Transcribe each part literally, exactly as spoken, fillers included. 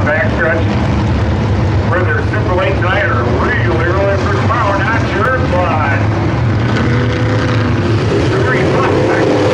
backstretch. Whether super late tonight or really early for tomorrow, not sure, but three bucks.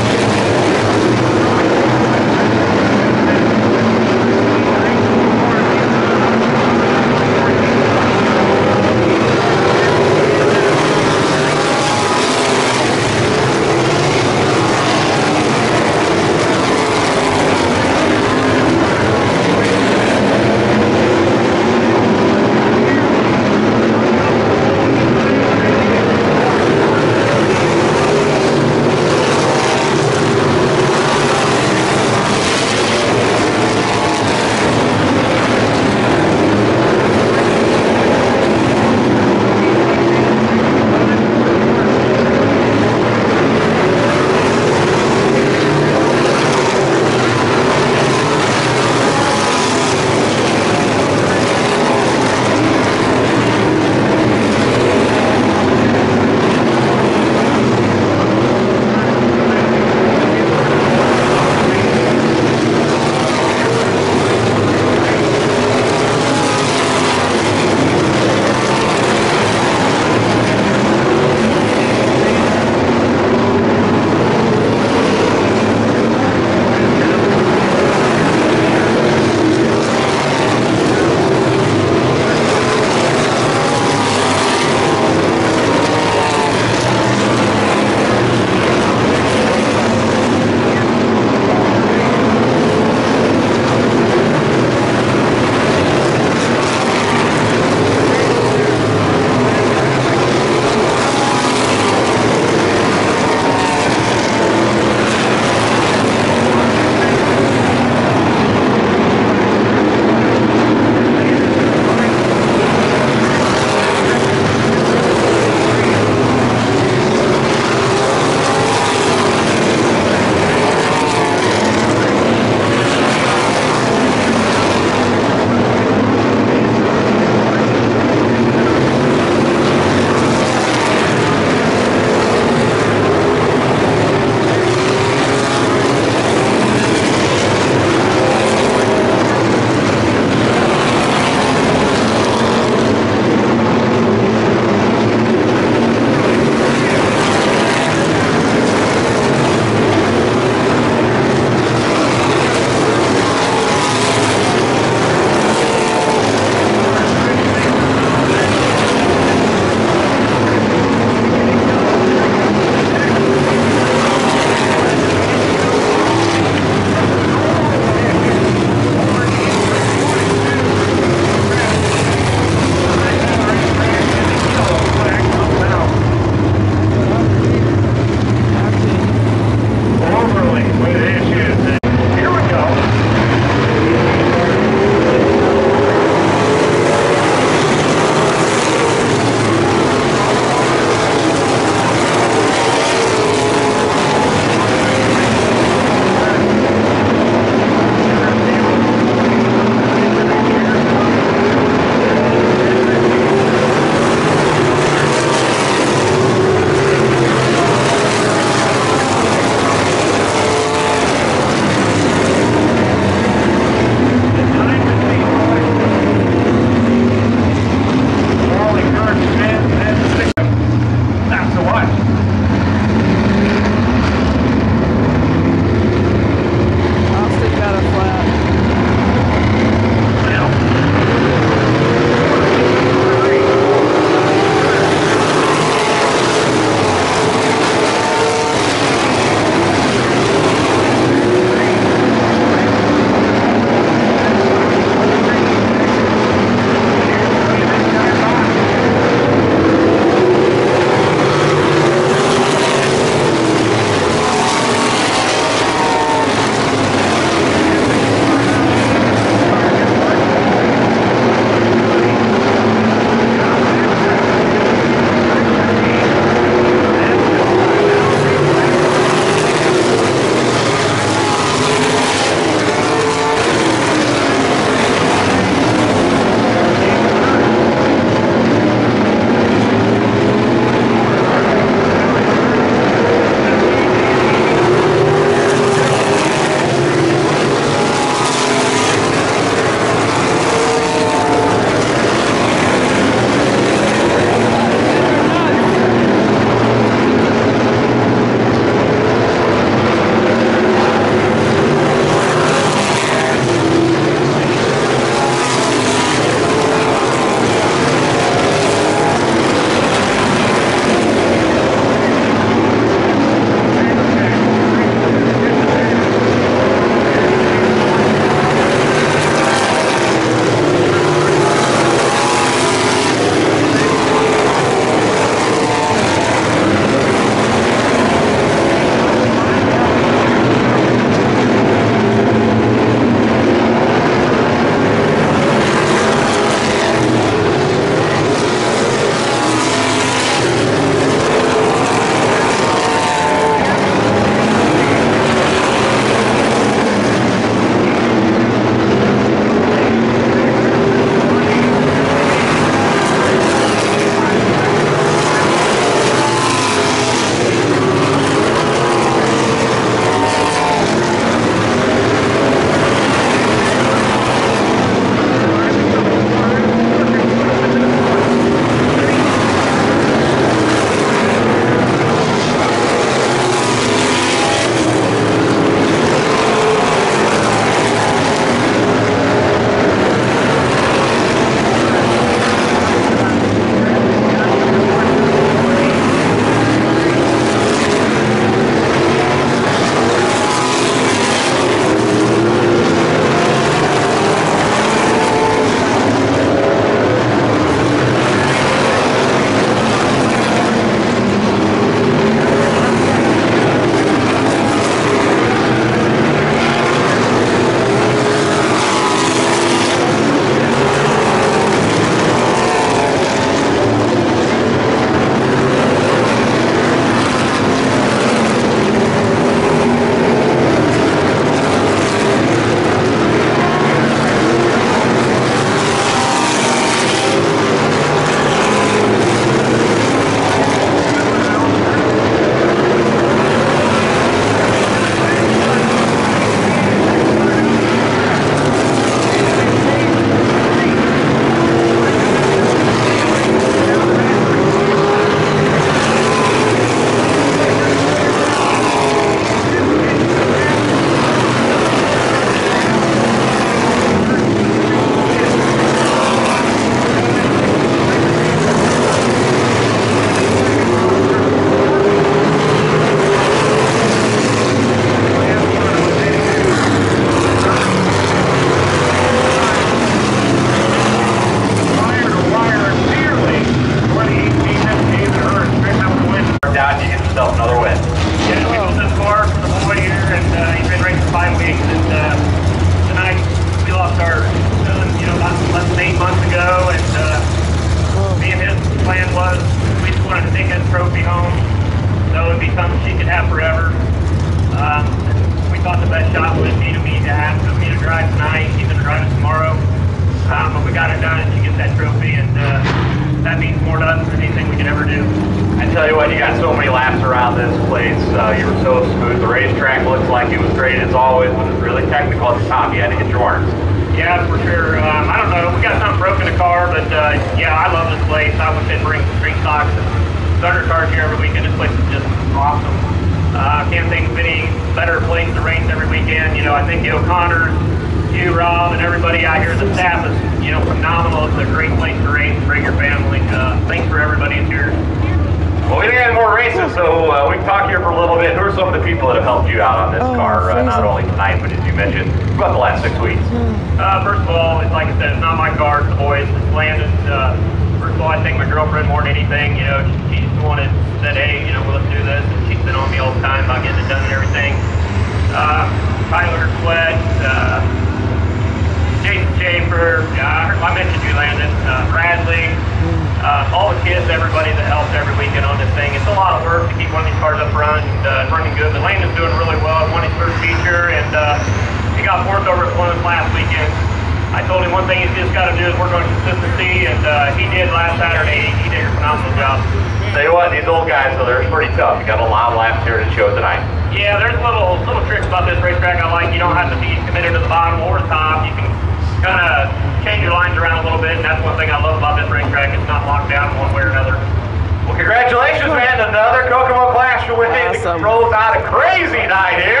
get a trophy home. So it'd be something she could have forever. Um, we thought the best shot would be to me to have for me to drive tonight, even to drive it tomorrow. Um, but we got it done, and she gets that trophy, and uh, that means more to us than anything we could ever do. I tell you what, you got so many laps around this place. Uh, you were so smooth. The racetrack looks like it was great as always, but it's really technical at the top. You had to hit your marks. Yeah, for sure. Um, I don't know. We got something broken in the car, but uh, yeah, I love this place. I wish they'd bring street stocks and thunder cars here every weekend. This place is just awesome. I uh, can't think of any better place to race every weekend. You know, I think the O'Connors, you, Rob, and everybody out here, the staff is, you know, phenomenal. It's a great place to race and bring your family. Uh, thanks for everybody that's here. Well, we got more races, so uh, we can talk here for a little bit. Who are some of the people that have helped you out on this oh, car, uh, not only tonight, but as you mentioned, about the last six weeks? Uh, first of all, it's like I said, it's not my car, it's the boys. It's Landon. Uh, first of all, I think my girlfriend more than anything, you know, she's the one that said, hey, you know, well, let's do this. And she's been on me all the time about getting it done and everything. Uh, Tyler Sweat, uh, Jason Schaefer, uh, I mentioned you, Landon, uh, Bradley, uh, all the kids, everybody that helps every weekend on this thing. It's a lot of work to keep one of these cars up front and uh, running good. But Landon's doing really well. He won his first feature, and uh, he got fourth over at Plymouth last weekend. I told him one thing he's just got to do is work on consistency, and uh, he did last Saturday. He did a phenomenal job. Tell you what, these old guys, though, they're pretty tough. You got a lot of laps here to show tonight. Yeah, there's little little tricks about this racetrack I like. You don't have to be committed to the bottom or the top. You can kind of change your lines around a little bit, and that's one thing I love about this racetrack. It's not locked down one way or another. Well, congratulations, man. Another Kokomo Clash win. Awesome. Rolls out a crazy night here.